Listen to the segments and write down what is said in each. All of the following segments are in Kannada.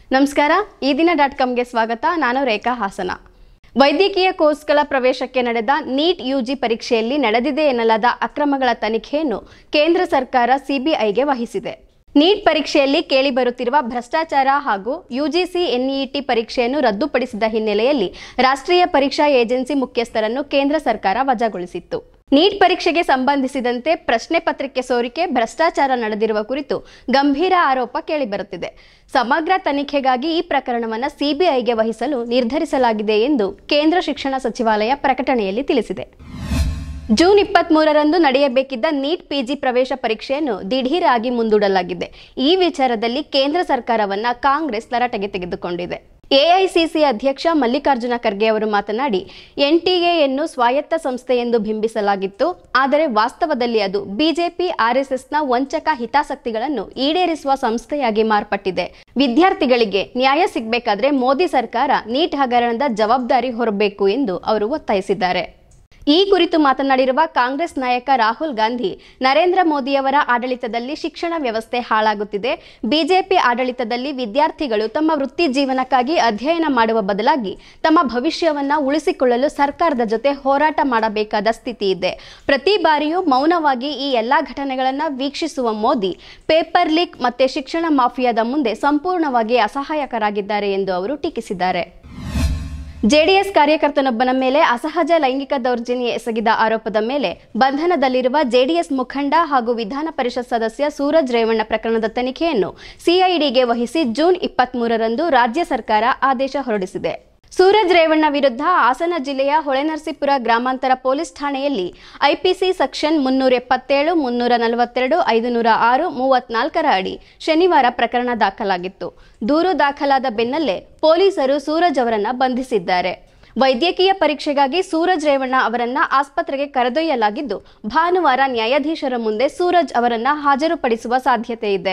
ನಮಸ್ಕಾರ ಈ ದಿನ.com ಗೆ ಸ್ವಾಗತ. ನಾನು ರೇಖಾ ಹಾಸನ. ವೈದ್ಯಕೀಯ ಕೋರ್ಸ್ಗಳ ಪ್ರವೇಶಕ್ಕೆ ನಡೆದ ನೀಟ್ ಯುಜಿ ಪರೀಕ್ಷೆಯಲ್ಲಿ ನಡೆದಿದೆ ಎನ್ನಲಾದ ಅಕ್ರಮಗಳ ತನಿಖೆಯನ್ನು ಕೇಂದ್ರ ಸರ್ಕಾರ ಸಿಬಿಐಗೆ ವಹಿಸಿದೆ. ನೀಟ್ ಪರೀಕ್ಷೆಯಲ್ಲಿ ಕೇಳಿಬರುತ್ತಿರುವ ಭ್ರಷ್ಟಾಚಾರ ಹಾಗೂ ಯುಜಿಸಿ ಎನ್ಇಟಿ ಪರೀಕ್ಷೆಯನ್ನು ರದ್ದುಪಡಿಸಿದ ಹಿನ್ನೆಲೆಯಲ್ಲಿ ರಾಷ್ಟ್ರೀಯ ಪರೀಕ್ಷಾ ಏಜೆನ್ಸಿ ಮುಖ್ಯಸ್ಥರನ್ನು ಕೇಂದ್ರ ಸರ್ಕಾರ ವಜಾಗೊಳಿಸಿತ್ತು. ನೀಟ್ ಪರೀಕ್ಷೆಗೆ ಸಂಬಂಧಿಸಿದಂತೆ ಪ್ರಶ್ನೆ ಪತ್ರಿಕೆ ಸೋರಿಕೆ, ಭ್ರಷ್ಟಾಚಾರ ನಡೆದಿರುವ ಕುರಿತು ಗಂಭೀರ ಆರೋಪ ಕೇಳಿಬರುತ್ತಿದೆ. ಸಮಗ್ರ ತನಿಖೆಗಾಗಿ ಈ ಪ್ರಕರಣವನ್ನು ಸಿಬಿಐಗೆ ವಹಿಸಲು ನಿರ್ಧರಿಸಲಾಗಿದೆ ಎಂದು ಕೇಂದ್ರ ಶಿಕ್ಷಣ ಸಚಿವಾಲಯ ಪ್ರಕಟಣೆಯಲ್ಲಿ ತಿಳಿಸಿದೆ. ಜೂನ್ 23ರಂದು ನಡೆಯಬೇಕಿದ್ದ ನೀಟ್ ಪಿಜಿ ಪ್ರವೇಶ ಪರೀಕ್ಷೆಯನ್ನು ದಿಢೀರಾಗಿ ಮುಂದೂಡಲಾಗಿದೆ. ಈ ವಿಚಾರದಲ್ಲಿ ಕೇಂದ್ರ ಸರ್ಕಾರವನ್ನ ಕಾಂಗ್ರೆಸ್ ತರಾಟೆಗೆ ತೆಗೆದುಕೊಂಡಿದೆ. ಎಐಸಿಸಿ ಅಧ್ಯಕ್ಷ ಮಲ್ಲಿಕಾರ್ಜುನ ಖರ್ಗೆ ಅವರು ಮಾತನಾಡಿ, ಎನ್ಟಿಎಯನ್ನು ಸ್ವಾಯತ್ತ ಸಂಸ್ಥೆ ಎಂದು ಬಿಂಬಿಸಲಾಗಿತ್ತು. ಆದರೆ ವಾಸ್ತವದಲ್ಲಿ ಅದು ಬಿಜೆಪಿ ಆರ್ಎಸ್ಎಸ್ನ ವಂಚಕ ಹಿತಾಸಕ್ತಿಗಳನ್ನು ಈಡೇರಿಸುವ ಸಂಸ್ಥೆಯಾಗಿ ಮಾರ್ಪಟ್ಟಿದೆ. ವಿದ್ಯಾರ್ಥಿಗಳಿಗೆ ನ್ಯಾಯ ಸಿಗಬೇಕಾದ್ರೆ ಮೋದಿ ಸರ್ಕಾರ ನೀಟ್ ಹಗರಣದ ಜವಾಬ್ದಾರಿ ಹೊರಬೇಕು ಎಂದು ಅವರು ಒತ್ತಾಯಿಸಿದ್ದಾರೆ. ಈ ಕುರಿತು ಮಾತನಾಡಿರುವ ಕಾಂಗ್ರೆಸ್ ನಾಯಕ ರಾಹುಲ್ ಗಾಂಧಿ, ನರೇಂದ್ರ ಮೋದಿಯವರ ಆಡಳಿತದಲ್ಲಿ ಶಿಕ್ಷಣ ವ್ಯವಸ್ಥೆ ಹಾಳಾಗುತ್ತಿದೆ. ಬಿಜೆಪಿ ಆಡಳಿತದಲ್ಲಿ ವಿದ್ಯಾರ್ಥಿಗಳು ತಮ್ಮ ವೃತ್ತಿ ಜೀವನಕ್ಕಾಗಿ ಅಧ್ಯಯನ ಮಾಡುವ ಬದಲಾಗಿ ತಮ್ಮ ಭವಿಷ್ಯವನ್ನ ಉಳಿಸಿಕೊಳ್ಳಲು ಸರ್ಕಾರದ ಜೊತೆ ಹೋರಾಟ ಮಾಡಬೇಕಾದ ಸ್ಥಿತಿ ಇದೆ. ಪ್ರತಿ ಬಾರಿಯೂ ಮೌನವಾಗಿ ಈ ಎಲ್ಲಾ ಘಟನೆಗಳನ್ನು ವೀಕ್ಷಿಸುವ ಮೋದಿ ಪೇಪರ್ ಲೀಕ್ ಮತ್ತೆ ಶಿಕ್ಷಣ ಮಾಫಿಯಾದ ಮುಂದೆ ಸಂಪೂರ್ಣವಾಗಿ ಅಸಹಾಯಕರಾಗಿದ್ದಾರೆ ಎಂದು ಅವರು ಟೀಕಿಸಿದ್ದಾರೆ. ಜೆಡಿಎಸ್ ಕಾರ್ಯಕರ್ತನೊಬ್ಬನ ಮೇಲೆ ಅಸಹಜ ಲೈಂಗಿಕ ದೌರ್ಜನ್ಯ ಎಸಗಿದ ಆರೋಪದ ಮೇಲೆ ಬಂಧನದಲ್ಲಿರುವ ಜೆಡಿಎಸ್ ಮುಖಂಡ ಹಾಗೂ ವಿಧಾನ ಪರಿಷತ್ ಸದಸ್ಯ ಸೂರಜ್ ರೇವಣ್ಣ ಪ್ರಕರಣದ ತನಿಖೆಯನ್ನು ಸಿಐಡಿಗೆ ವಹಿಸಿ ಜೂನ್ 23ರಂದು ರಾಜ್ಯ ಸರ್ಕಾರ ಆದೇಶ ಹೊರಡಿಸಿದೆ. ಸೂರಜ್ ರೇವಣ್ಣ ವಿರುದ್ಧ ಹಾಸನ ಜಿಲ್ಲೆಯ ಹೊಳೆನರಸೀಪುರ ಗ್ರಾಮಾಂತರ ಪೊಲೀಸ್ ಠಾಣೆಯಲ್ಲಿ ಐಪಿಸಿ ಸೆಕ್ಷನ್ 377, 342, 506, 34ರ ಅಡಿ ಶನಿವಾರ ಪ್ರಕರಣ ದಾಖಲಾಗಿತ್ತು. ದೂರು ದಾಖಲಾದ ಬೆನ್ನಲ್ಲೇ ಪೊಲೀಸರು ಸೂರಜ್ ಅವರನ್ನ ಬಂಧಿಸಿದ್ದಾರೆ. ವೈದ್ಯಕೀಯ ಪರೀಕ್ಷೆಗಾಗಿ ಸೂರಜ್ ರೇವಣ್ಣ ಅವರನ್ನ ಆಸ್ಪತ್ರೆಗೆ ಕರೆದೊಯ್ಯಲಾಗಿದ್ದು, ಭಾನುವಾರ ನ್ಯಾಯಾಧೀಶರ ಮುಂದೆ ಸೂರಜ್ ಅವರನ್ನ ಹಾಜರುಪಡಿಸುವ ಸಾಧ್ಯತೆ ಇದೆ.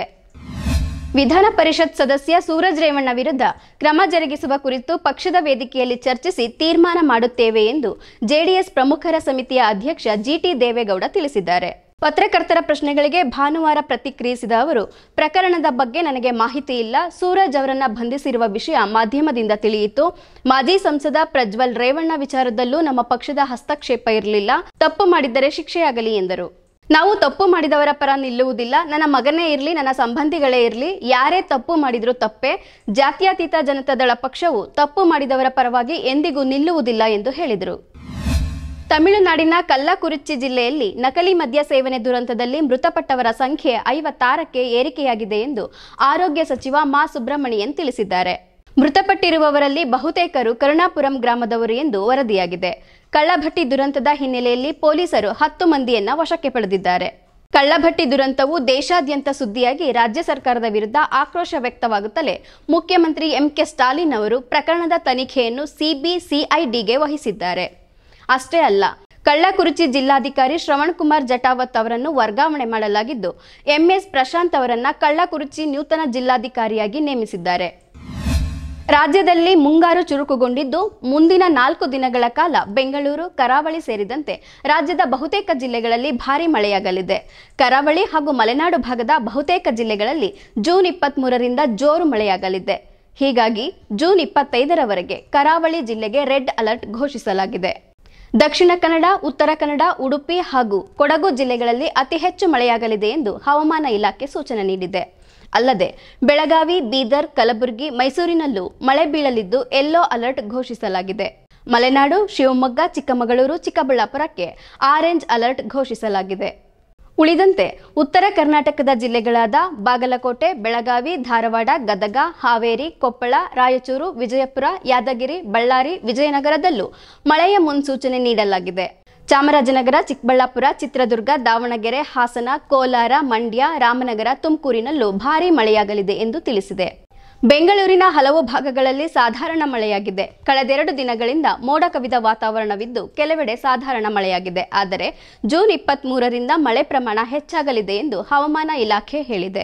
ವಿಧಾನ ಪರಿಷತ್ ಸದಸ್ಯ ಸೂರಜ್ ರೇವಣ್ಣ ವಿರುದ್ಧ ಕ್ರಮ ಜರುಗಿಸುವ ಕುರಿತು ಪಕ್ಷದ ವೇದಿಕೆಯಲ್ಲಿ ಚರ್ಚಿಸಿ ತೀರ್ಮಾನ ಮಾಡುತ್ತೇವೆ ಎಂದು ಜೆಡಿಎಸ್ ಪ್ರಮುಖರ ಸಮಿತಿಯ ಅಧ್ಯಕ್ಷ ಜಿಟಿ ದೇವೇಗೌಡ ತಿಳಿಸಿದ್ದಾರೆ. ಪತ್ರಕರ್ತರ ಪ್ರಶ್ನೆಗಳಿಗೆ ಭಾನುವಾರ ಪ್ರತಿಕ್ರಿಯಿಸಿದ ಅವರು, ಪ್ರಕರಣದ ಬಗ್ಗೆ ನನಗೆ ಮಾಹಿತಿ ಇಲ್ಲ. ಸೂರಜ್ ಅವರನ್ನ ಬಂಧಿಸಿರುವ ವಿಷಯ ಮಾಧ್ಯಮದಿಂದ ತಿಳಿಯಿತು. ಮಾಜಿ ಸಂಸದ ಪ್ರಜ್ವಲ್ ರೇವಣ್ಣ ವಿಚಾರದಲ್ಲೂ ನಮ್ಮ ಪಕ್ಷದ ಹಸ್ತಕ್ಷೇಪ ಇರಲಿಲ್ಲ. ತಪ್ಪು ಮಾಡಿದ್ದರೆ ಶಿಕ್ಷೆಯಾಗಲಿ ಎಂದರು. ನಾವು ತಪ್ಪು ಮಾಡಿದವರ ಪರ ನಿಲ್ಲುವುದಿಲ್ಲ. ನನ್ನ ಮಗನೇ ಇರಲಿ, ನನ್ನ ಸಂಬಂಧಿಗಳೇ ಇರಲಿ, ಯಾರೇ ತಪ್ಪು ಮಾಡಿದ್ರೂ ತಪ್ಪೇ. ಜಾತ್ಯತೀತ ಜನತಾದಳ ಪಕ್ಷವು ತಪ್ಪು ಮಾಡಿದವರ ಪರವಾಗಿ ಎಂದಿಗೂ ನಿಲ್ಲುವುದಿಲ್ಲ ಎಂದು ಹೇಳಿದರು. ತಮಿಳುನಾಡಿನ ಕಲ್ಲಕುರಿಚ್ಚಿ ಜಿಲ್ಲೆಯಲ್ಲಿ ನಕಲಿ ಮದ್ಯ ಸೇವನೆ ದುರಂತದಲ್ಲಿ ಮೃತಪಟ್ಟವರ ಸಂಖ್ಯೆ 56ಕ್ಕೆ ಏರಿಕೆಯಾಗಿದೆ ಎಂದು ಆರೋಗ್ಯ ಸಚಿವ ಮಾ ಸುಬ್ರಮಣಿಯನ್ ತಿಳಿಸಿದ್ದಾರೆ. ಮೃತಪಟ್ಟಿರುವವರಲ್ಲಿ ಬಹುತೇಕರು ಕರುಣಾಪುರಂ ಗ್ರಾಮದವರು ಎಂದು ವರದಿಯಾಗಿದೆ. ಕಳ್ಳಭಟ್ಟಿ ದುರಂತದ ಹಿನ್ನೆಲೆಯಲ್ಲಿ ಪೊಲೀಸರು 10 ಮಂದಿಯನ್ನ ವಶಕ್ಕೆ ಪಡೆದಿದ್ದಾರೆ. ಕಳ್ಳಭಟ್ಟಿ ದುರಂತವು ದೇಶಾದ್ಯಂತ ಸುದ್ದಿಯಾಗಿ ರಾಜ್ಯ ಸರ್ಕಾರದ ವಿರುದ್ಧ ಆಕ್ರೋಶ ವ್ಯಕ್ತವಾಗುತ್ತಲೇ ಮುಖ್ಯಮಂತ್ರಿ ಎಂಕೆ ಸ್ಟಾಲಿನ್ ಅವರು ಪ್ರಕರಣದ ತನಿಖೆಯನ್ನು ಸಿಬಿಸಿಐಡಿಗೆ ವಹಿಸಿದ್ದಾರೆ. ಅಷ್ಟೇ ಅಲ್ಲ, ಕಳ್ಳಕುರಿಚಿ ಜಿಲ್ಲಾಧಿಕಾರಿ ಶ್ರವಣ್ ಕುಮಾರ್ ಜಟಾವತ್ ಅವರನ್ನು ವರ್ಗಾವಣೆ ಮಾಡಲಾಗಿದ್ದು, ಎಂಎಸ್ ಪ್ರಶಾಂತ್ ಅವರನ್ನ ಕಳ್ಳಕುರಿಚಿ ನೂತನ ಜಿಲ್ಲಾಧಿಕಾರಿಯಾಗಿ ನೇಮಿಸಿದ್ದಾರೆ. ರಾಜ್ಯದಲ್ಲಿ ಮುಂಗಾರು ಚುರುಕುಗೊಂಡಿದ್ದು, ಮುಂದಿನ 4 ದಿನಗಳ ಕಾಲ ಬೆಂಗಳೂರು, ಕರಾವಳಿ ಸೇರಿದಂತೆ ರಾಜ್ಯದ ಬಹುತೇಕ ಜಿಲ್ಲೆಗಳಲ್ಲಿ ಭಾರೀ ಮಳೆಯಾಗಲಿದೆ. ಕರಾವಳಿ ಹಾಗೂ ಮಲೆನಾಡು ಭಾಗದ ಬಹುತೇಕ ಜಿಲ್ಲೆಗಳಲ್ಲಿ ಜೂನ್ 23ರಿಂದ ಜೋರು ಮಳೆಯಾಗಲಿದೆ. ಹೀಗಾಗಿ ಜೂನ್ 25ರವರೆಗೆ ಕರಾವಳಿ ಜಿಲ್ಲೆಗೆ ರೆಡ್ ಅಲರ್ಟ್ ಘೋಷಿಸಲಾಗಿದೆ. ದಕ್ಷಿಣ ಕನ್ನಡ, ಉತ್ತರ ಕನ್ನಡ, ಉಡುಪಿ ಹಾಗೂ ಕೊಡಗು ಜಿಲ್ಲೆಗಳಲ್ಲಿ ಅತಿ ಹೆಚ್ಚು ಮಳೆಯಾಗಲಿದೆ ಎಂದು ಹವಾಮಾನ ಇಲಾಖೆ ಸೂಚನೆ ನೀಡಿದೆ. ಅಲ್ಲದೆ ಬೆಳಗಾವಿ, ಬೀದರ್, ಕಲಬುರಗಿ, ಮೈಸೂರಿನಲ್ಲೂ ಮಳೆ ಬೀಳಲಿದ್ದು ಯೆಲ್ಲೋ ಅಲರ್ಟ್ ಘೋಷಿಸಲಾಗಿದೆ. ಮಲೆನಾಡು, ಶಿವಮೊಗ್ಗ, ಚಿಕ್ಕಮಗಳೂರು, ಚಿಕ್ಕಬಳ್ಳಾಪುರಕ್ಕೆ ಆರೆಂಜ್ ಅಲರ್ಟ್ ಘೋಷಿಸಲಾಗಿದೆ. ಉಳಿದಂತೆ ಉತ್ತರ ಕರ್ನಾಟಕದ ಜಿಲ್ಲೆಗಳಾದ ಬಾಗಲಕೋಟೆ, ಬೆಳಗಾವಿ, ಧಾರವಾಡ, ಗದಗ, ಹಾವೇರಿ, ಕೊಪ್ಪಳ, ರಾಯಚೂರು, ವಿಜಯಪುರ, ಯಾದಗಿರಿ, ಬಳ್ಳಾರಿ, ವಿಜಯನಗರದಲ್ಲೂ ಮಳೆಯ ಮುನ್ಸೂಚನೆ ನೀಡಲಾಗಿದೆ. ಚಾಮರಾಜನಗರ, ಚಿಕ್ಕಬಳ್ಳಾಪುರ, ಚಿತ್ರದುರ್ಗ, ದಾವಣಗೆರೆ, ಹಾಸನ, ಕೋಲಾರ, ಮಂಡ್ಯ, ರಾಮನಗರ, ತುಮಕೂರಿನಲ್ಲೂ ಭಾರೀ ಮಳೆಯಾಗಲಿದೆ ಎಂದು ತಿಳಿಸಿದೆ. ಬೆಂಗಳೂರಿನ ಹಲವು ಭಾಗಗಳಲ್ಲಿ ಸಾಧಾರಣ ಮಳೆಯಾಗಿದೆ. ಕಳೆದೆರಡು ದಿನಗಳಿಂದ ಮೋಡ ಕವಿದ ವಾತಾವರಣವಿದ್ದು, ಕೆಲವೆಡೆ ಸಾಧಾರಣ ಮಳೆಯಾಗಿದೆ. ಆದರೆ ಜೂನ್ 23ರಿಂದ ಮಳೆ ಪ್ರಮಾಣ ಹೆಚ್ಚಾಗಲಿದೆ ಎಂದು ಹವಾಮಾನ ಇಲಾಖೆ ಹೇಳಿದೆ.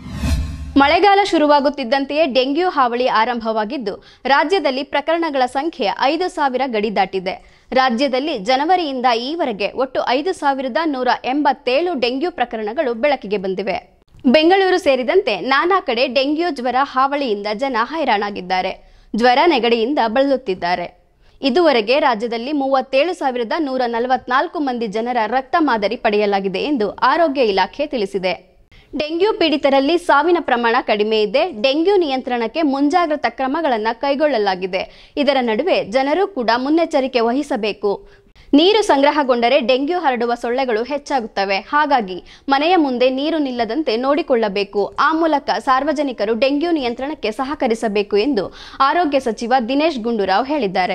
ಮಳೆಗಾಲ ಶುರುವಾಗುತ್ತಿದ್ದಂತೆಯೇ ಡೆಂಗ್ಯೂ ಹಾವಳಿ ಆರಂಭವಾಗಿದ್ದು, ರಾಜ್ಯದಲ್ಲಿ ಪ್ರಕರಣಗಳ ಸಂಖ್ಯೆ 5,000 ಗಡಿ ದಾಟಿದೆ. ರಾಜ್ಯದಲ್ಲಿ ಜನವರಿಯಿಂದ ಈವರೆಗೆ ಒಟ್ಟು 5,187 ಡೆಂಗ್ಯೂ ಪ್ರಕರಣಗಳು ಬೆಳಕಿಗೆ ಬಂದಿವೆ. ಬೆಂಗಳೂರು ಸೇರಿದಂತೆ ನಾನಾ ಕಡೆ ಡೆಂಗ್ಯೂ ಜ್ವರ ಹಾವಳಿಯಿಂದ ಜನ ಹೈರಾಣಾಗಿದ್ದಾರೆ. ಜ್ವರ ನೆಗಡಿಯಿಂದ ಬಳಲುತ್ತಿದ್ದಾರೆ. ಇದುವರೆಗೆ ರಾಜ್ಯದಲ್ಲಿ 37,144 ಮಂದಿ ಜನರ ರಕ್ತ ಮಾದರಿ ಪಡೆಯಲಾಗಿದೆ ಎಂದು ಆರೋಗ್ಯ ಇಲಾಖೆ ತಿಳಿಸಿದೆ. ಡೆಂಗ್ಯೂ ಪೀಡಿತರಲ್ಲಿ ಸಾವಿನ ಪ್ರಮಾಣ ಕಡಿಮೆ ಇದೆ. ಡೆಂಗ್ಯೂ ನಿಯಂತ್ರಣಕ್ಕೆ ಮುಂಜಾಗ್ರತಾ ಕ್ರಮಗಳನ್ನು ಕೈಗೊಳ್ಳಲಾಗಿದೆ. ಇದರ ನಡುವೆ ಜನರು ಕೂಡ ಮುನ್ನೆಚ್ಚರಿಕೆ ವಹಿಸಬೇಕು. ನೀರು ಸಂಗ್ರಹಗೊಂಡರೆ ಡೆಂಗ್ಯೂ ಹರಡುವ ಸೊಳ್ಳೆಗಳು ಹೆಚ್ಚಾಗುತ್ತವೆ. ಹಾಗಾಗಿ ಮನೆಯ ಮುಂದೆ ನೀರು ನಿಲ್ಲದಂತೆ ನೋಡಿಕೊಳ್ಳಬೇಕು. ಆ ಮೂಲಕ ಸಾರ್ವಜನಿಕರು ಡೆಂಗ್ಯೂ ನಿಯಂತ್ರಣಕ್ಕೆ ಸಹಕರಿಸಬೇಕು ಎಂದು ಆರೋಗ್ಯ ಸಚಿವ ದಿನೇಶ್ ಗುಂಡೂರಾವ್ ಹೇಳಿದ್ದಾರೆ.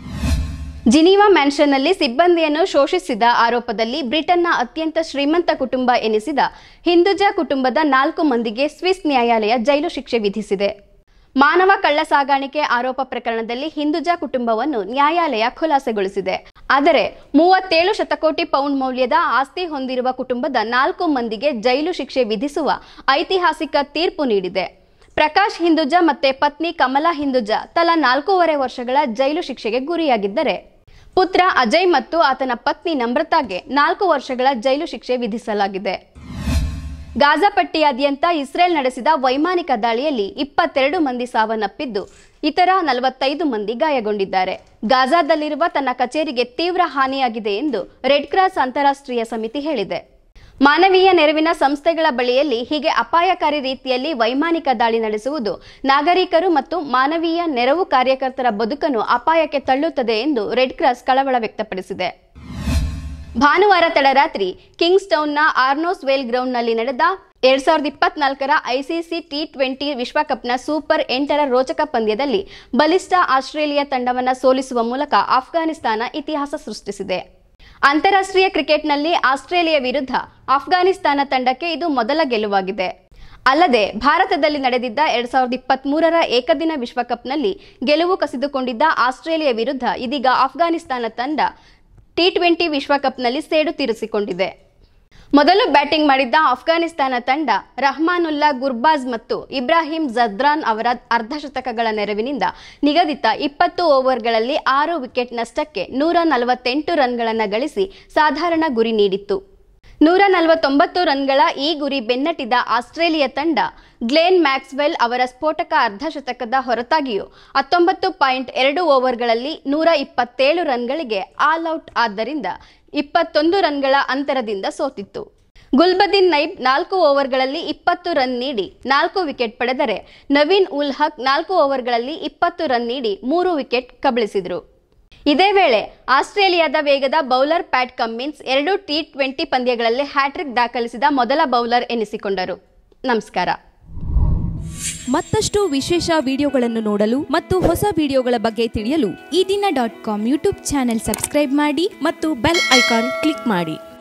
ಜಿನೀವಾ ಮ್ಯಾನ್ಷನ್ನಲ್ಲಿ ಸಿಬ್ಬಂದಿಯನ್ನು ಶೋಷಿಸಿದ ಆರೋಪದಲ್ಲಿ ಬ್ರಿಟನ್ನ ಅತ್ಯಂತ ಶ್ರೀಮಂತ ಕುಟುಂಬ ಎನಿಸಿದ ಹಿಂದುಜಾ ಕುಟುಂಬದ 4 ಮಂದಿಗೆ ಸ್ವಿಸ್ ನ್ಯಾಯಾಲಯ ಜೈಲು ಶಿಕ್ಷೆ ವಿಧಿಸಿದೆ. ಮಾನವ ಕಳ್ಳ ಸಾಗಾಣಿಕೆ ಆರೋಪ ಪ್ರಕರಣದಲ್ಲಿ ಹಿಂದುಜಾ ಕುಟುಂಬವನ್ನು ನ್ಯಾಯಾಲಯ ಖುಲಾಸೆಗೊಳಿಸಿದೆ. ಆದರೆ 37 ಶತಕೋಟಿ ಪೌಂಡ್ ಮೌಲ್ಯದ ಆಸ್ತಿ ಹೊಂದಿರುವ ಕುಟುಂಬದ 4 ಮಂದಿಗೆ ಜೈಲು ಶಿಕ್ಷೆ ವಿಧಿಸುವ ಐತಿಹಾಸಿಕ ತೀರ್ಪು ನೀಡಿದೆ. ಪ್ರಕಾಶ್ ಹಿಂದುಜಾ ಮತ್ತೆ ಪತ್ನಿ ಕಮಲಾ ಹಿಂದುಜಾ ತಲಾ 4.5 ವರ್ಷಗಳ ಜೈಲು ಶಿಕ್ಷೆಗೆ ಗುರಿಯಾಗಿದ್ದರೆ, ಪುತ್ರ ಅಜಯ್ ಮತ್ತು ಆತನ ಪತ್ನಿ ನಮ್ರತಾಗೆ 4 ವರ್ಷಗಳ ಜೈಲು ಶಿಕ್ಷೆ ವಿಧಿಸಲಾಗಿದೆ. ಗಾಜಾ ಪಟ್ಟಿಯಾದ್ಯಂತ ಇಸ್ರೇಲ್ ನಡೆಸಿದ ವೈಮಾನಿಕ ದಾಳಿಯಲ್ಲಿ 22 ಮಂದಿ ಸಾವನ್ನಪ್ಪಿದ್ದು, ಇತರ 45 ಮಂದಿ ಗಾಯಗೊಂಡಿದ್ದಾರೆ. ಗಾಜಾದಲ್ಲಿರುವ ತನ್ನ ಕಚೇರಿಗೆ ತೀವ್ರ ಹಾನಿಯಾಗಿದೆ ಎಂದು ರೆಡ್ ಕ್ರಾಸ್ ಅಂತಾರಾಷ್ಟ್ರೀಯ ಸಮಿತಿ ಹೇಳಿದೆ. ಮಾನವೀಯ ನೆರವಿನ ಸಂಸ್ಥೆಗಳ ಬಳಿಯಲ್ಲಿ ಹೀಗೆ ಅಪಾಯಕಾರಿ ರೀತಿಯಲ್ಲಿ ವೈಮಾನಿಕ ದಾಳಿ ನಡೆಸುವುದು ನಾಗರಿಕರು ಮತ್ತು ಮಾನವೀಯ ನೆರವು ಕಾರ್ಯಕರ್ತರ ಬದುಕನ್ನು ಅಪಾಯಕ್ಕೆ ತಳ್ಳುತ್ತದೆ ಎಂದು ರೆಡ್ ಕ್ರಾಸ್ ಕಳವಳ ವ್ಯಕ್ತಪಡಿಸಿದೆ. ಭಾನುವಾರ ತಡರಾತ್ರಿ ಕಿಂಗ್ಸ್ ಟೌನ್ನ ಆರ್ನೋಸ್ ವೇಲ್ ಗ್ರೌಂಡ್ನಲ್ಲಿ ನಡೆದ 2024ರ ಐಸಿಸಿ ಟಿ20 ವಿಶ್ವಕಪ್ನ ಸೂಪರ್ 8ರ ರೋಚಕ ಪಂದ್ಯದಲ್ಲಿ ಬಲಿಷ್ಠ ಆಸ್ಟ್ರೇಲಿಯಾ ತಂಡವನ್ನು ಸೋಲಿಸುವ ಮೂಲಕ ಅಫ್ಘಾನಿಸ್ತಾನ ಇತಿಹಾಸ ಸೃಷ್ಟಿಸಿದೆ. ಅಂತಾರಾಷ್ಟ್ರೀಯ ಕ್ರಿಕೆಟ್ನಲ್ಲಿ ಆಸ್ಟ್ರೇಲಿಯಾ ವಿರುದ್ಧ ಅಫ್ಘಾನಿಸ್ತಾನ ತಂಡಕ್ಕೆ ಇದು ಮೊದಲ ಗೆಲುವಾಗಿದೆ. ಅಲ್ಲದೆ ಭಾರತದಲ್ಲಿ ನಡೆದಿದ್ದ 2023ರ ಏಕದಿನ ವಿಶ್ವಕಪ್ನಲ್ಲಿ ಗೆಲುವು ಕಸಿದುಕೊಂಡಿದ್ದ ಆಸ್ಟ್ರೇಲಿಯಾ ವಿರುದ್ಧ ಇದೀಗ ಅಫ್ಘಾನಿಸ್ತಾನ ತಂಡ ಟಿ20 ವಿಶ್ವಕಪ್ನಲ್ಲಿ ಸೇಡು ತೀರಿಸಿಕೊಂಡಿದೆ. ಮೊದಲು ಬ್ಯಾಟಿಂಗ್ ಮಾಡಿದ್ದ ಅಫ್ಘಾನಿಸ್ತಾನ ತಂಡ ರಹಮಾನುಲ್ಲಾ ಗುರ್ಬಾಜ್ ಮತ್ತು ಇಬ್ರಾಹಿಂ ಜದ್ರಾನ್ ಅವರ ಅರ್ಧಶತಕಗಳ ನೆರವಿನಿಂದ ನಿಗದಿತ 20 ಓವರ್ಗಳಲ್ಲಿ 6 ವಿಕೆಟ್ ನಷ್ಟಕ್ಕೆ 148 ರನ್ಗಳನ್ನು ಗಳಿಸಿ ಸಾಧಾರಣ ಗುರಿ ನೀಡಿತ್ತು. 149 ರನ್ಗಳ ಈ ಗುರಿ ಬೆನ್ನಟ್ಟಿದ ಆಸ್ಟ್ರೇಲಿಯಾ ತಂಡ ಗ್ಲೆನ್ ಮ್ಯಾಕ್ಸ್ವೆಲ್ ಅವರ ಸ್ಫೋಟಕ ಅರ್ಧಶತಕದ ಹೊರತಾಗಿಯೂ 19.2 ಓವರ್ಗಳಲ್ಲಿ 127 ರನ್ಗಳಿಗೆ ಆಲ್ ಔಟ್ ಆದ್ದರಿಂದ 21 ರನ್ಗಳ ಅಂತರದಿಂದ ಸೋತಿತ್ತು. ಗುಲ್ಬದಿನ್ ನೈಬ್ 4 ಓವರ್ಗಳಲ್ಲಿ 20 ರನ್ ನೀಡಿ 4 ವಿಕೆಟ್ ಪಡೆದರೆ, ನವೀನ್ ಉಲ್ ಹಕ್ 4 ಓವರ್ಗಳಲ್ಲಿ 20 ರನ್ ನೀಡಿ 3 ವಿಕೆಟ್ ಕಬಳಿಸಿದರು. ಇದೇ ವೇಳೆ ಆಸ್ಟ್ರೇಲಿಯಾದ ವೇಗದ ಬೌಲರ್ ಪ್ಯಾಟ್ ಕಮ್ಮಿನ್ಸ್ 2 ಟಿ20 ಪಂದ್ಯಗಳಲ್ಲಿ ಹ್ಯಾಟ್ರಿಕ್ ದಾಖಲಿಸಿದ ಮೊದಲ ಬೌಲರ್ ಎನಿಸಿಕೊಂಡರು. ನಮಸ್ಕಾರ. ಮತ್ತಷ್ಟು ವಿಶೇಷ ವಿಡಿಯೋಗಳನ್ನು ನೋಡಲು ಮತ್ತು ಹೊಸ ವಿಡಿಯೋಗಳ ಬಗ್ಗೆ ತಿಳಿಯಲು ಈ ದಿನ .com ಯೂಟ್ಯೂಬ್ ಚಾನೆಲ್ ಸಬ್ಸ್ಕ್ರೈಬ್ ಮಾಡಿ ಮತ್ತು ಬೆಲ್ ಐಕಾನ್ ಕ್ಲಿಕ್ ಮಾಡಿ.